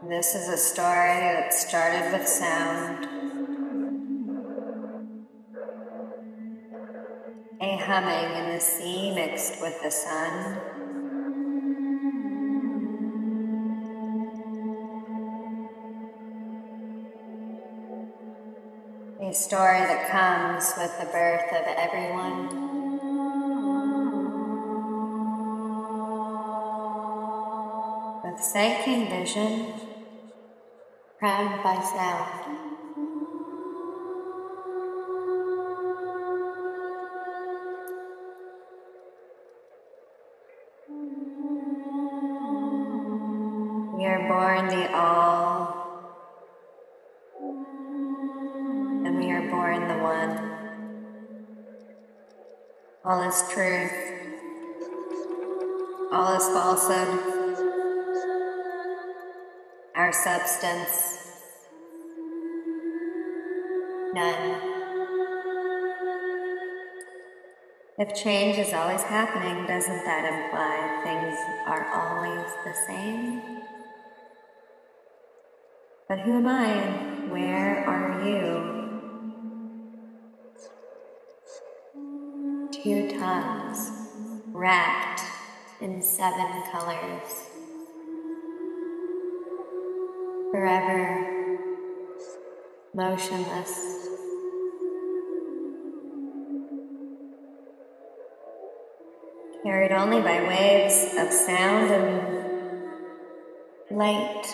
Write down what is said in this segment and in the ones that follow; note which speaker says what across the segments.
Speaker 1: This is a story that started with sound. A humming in the sea mixed with the sun. A story that comes with the birth of everyone. With sight came vision, crowned by sound. We are born the all, and we are born the one. All is truth, all is falsehood. Our substance, none. If change is always happening, doesn't that imply things are always the same? But who am I and where are you? Two tongues, wrapped in 7 colors. Forever motionless. Carried only by waves of sound and light.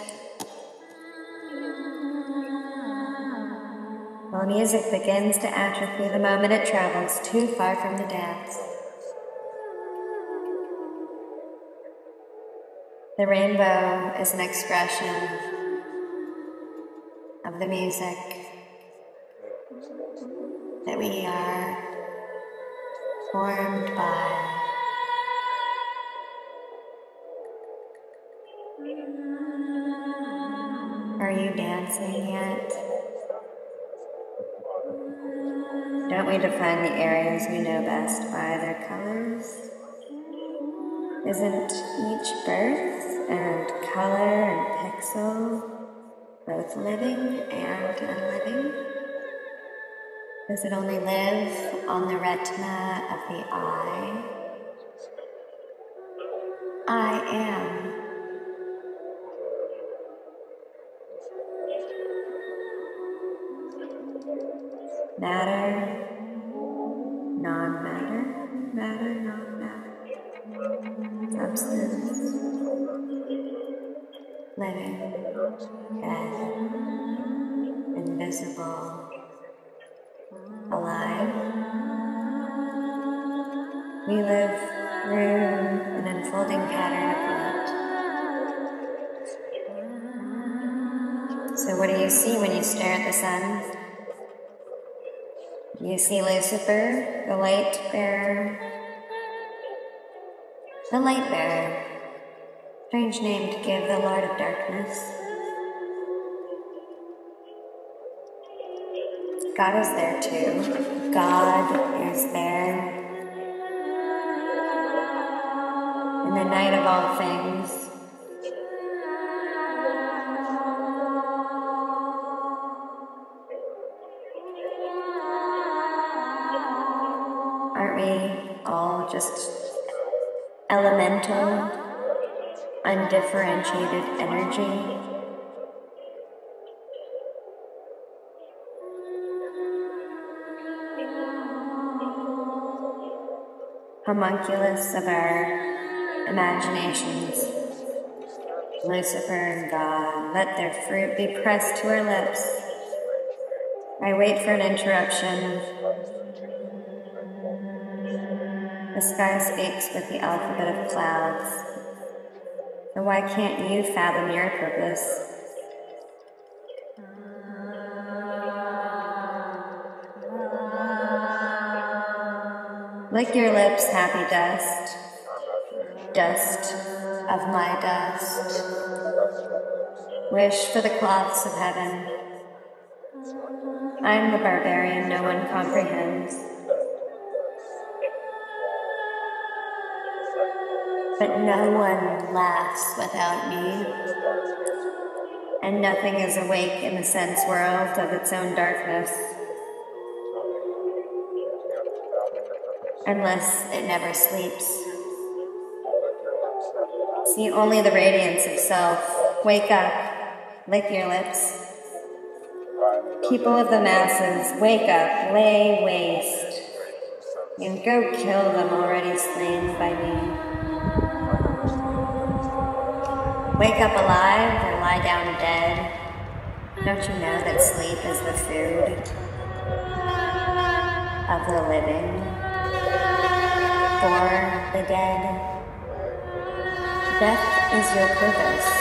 Speaker 1: While music begins to atrophy the moment it travels too far from the dance. The rainbow is an expression of the music that we are formed by. Are you dancing yet? Don't we define the areas we know best by their colors? Isn't each birth and color and pixel both living and unliving? Does it only live on the retina of the eye? I am. Matter, non-matter, matter, non-matter. Substance, living, dead, invisible, alive. We live through an unfolding pattern of light. So what do you see when you stare at the sun? Do you see Lucifer, the light bearer? The light bearer, strange name to give the Lord of Darkness. God is there too. God is there. In the night of all things. Aren't we all just elemental, undifferentiated energy? Homunculus of our imaginations. Lucifer and God, let their fruit be pressed to our lips. I wait for an interruption. The sky speaks with the alphabet of clouds. So why can't you fathom your purpose? Lick your lips, happy dust, dust of my dust. Wish for the cloths of heaven. I'm the barbarian no one comprehends. But no one laughs without me. and nothing is awake in the sense world of its own darkness, unless it never sleeps. See only the radiance of self. Wake up, lick your lips. People of the masses, wake up, lay waste, and go kill them already slain by me. Wake up alive or lie down dead. Don't you know that sleep is the food of the living for the dead? Death is your purpose.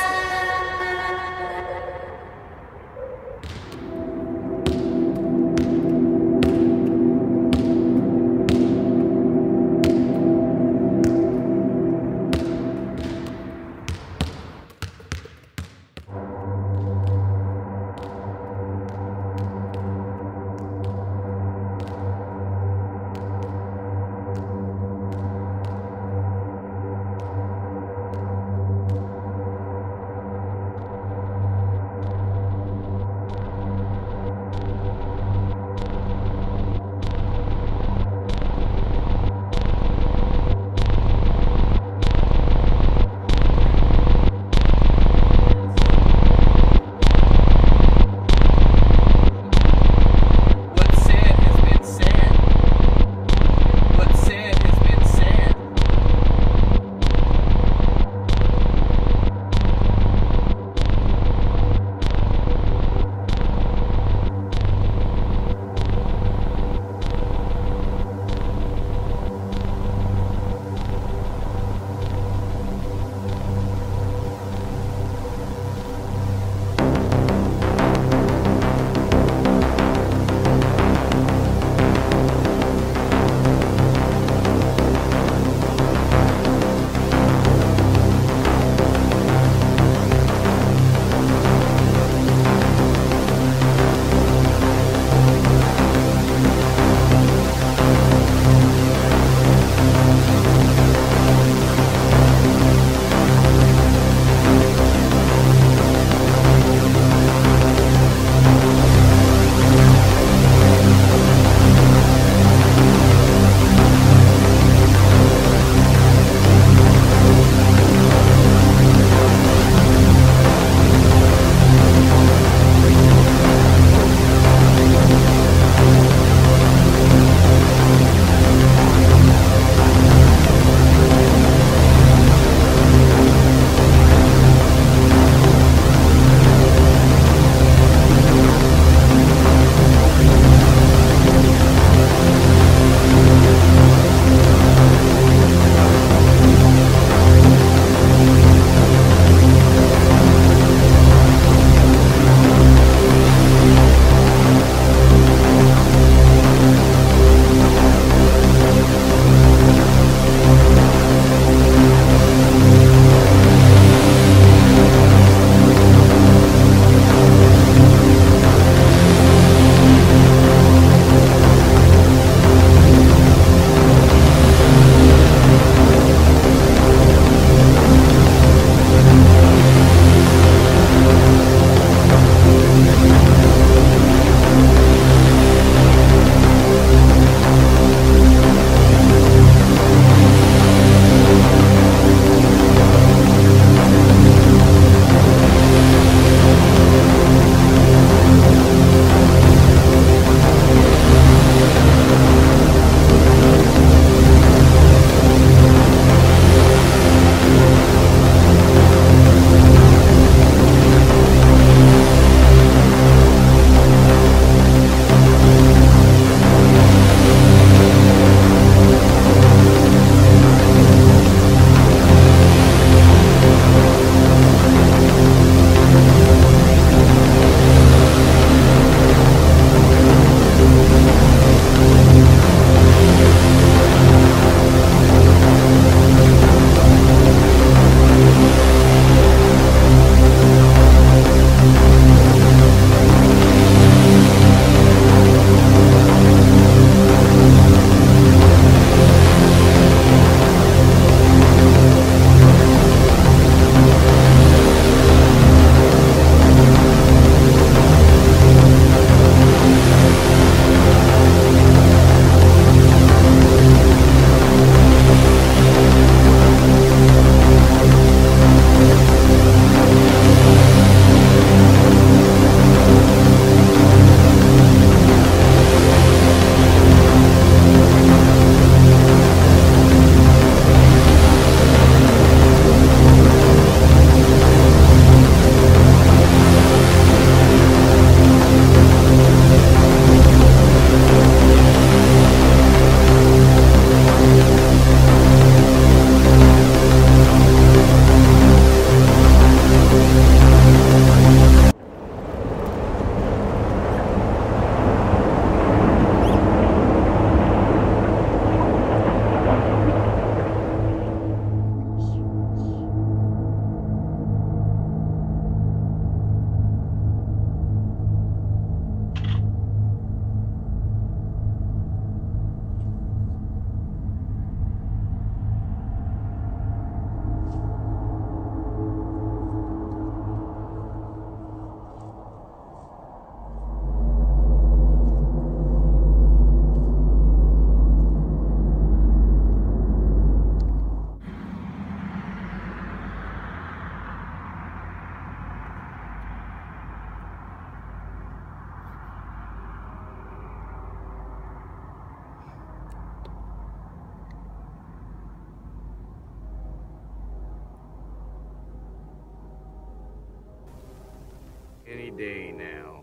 Speaker 2: Any day now.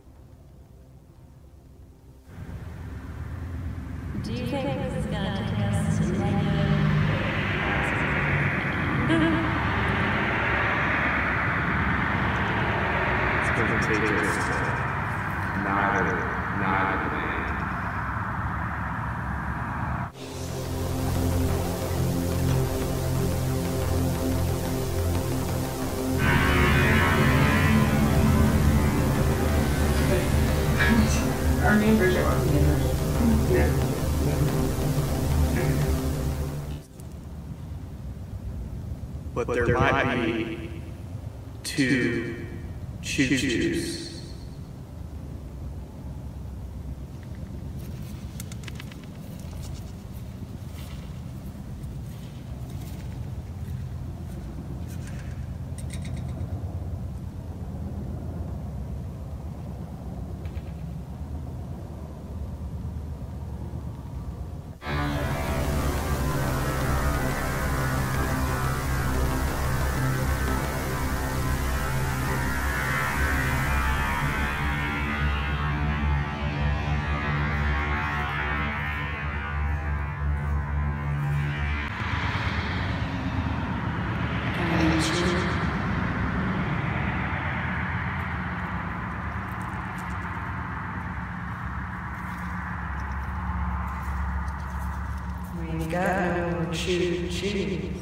Speaker 3: Do you think this is gonna take us to negative?
Speaker 2: It's gonna take us to neither land.
Speaker 4: Our main Bridget wasn't in there.
Speaker 2: No. But there might be two choo-choos.
Speaker 4: We ain't got no more choo-choo.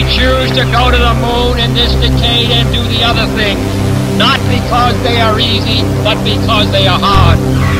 Speaker 5: choose to go to the moon in this decade and do the other things. Not because they are easy, but because they are hard.